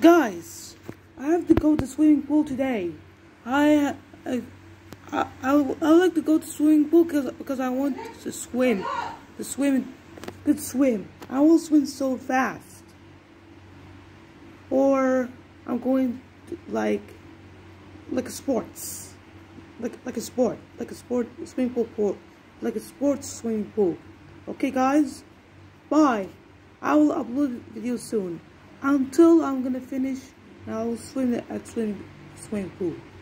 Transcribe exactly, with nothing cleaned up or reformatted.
Guys, I have to go to swimming pool today. I I I, I, I would like to go to swimming pool because because I want to swim, to swim, good swim. I will swim so fast. Or I'm going to, like like a sports, like like a sport, like a sport swimming pool pool, like a sports swimming pool. Okay, guys, bye. I will upload video soon. Until I'm gonna finish, I will swim at swimming swimming pool.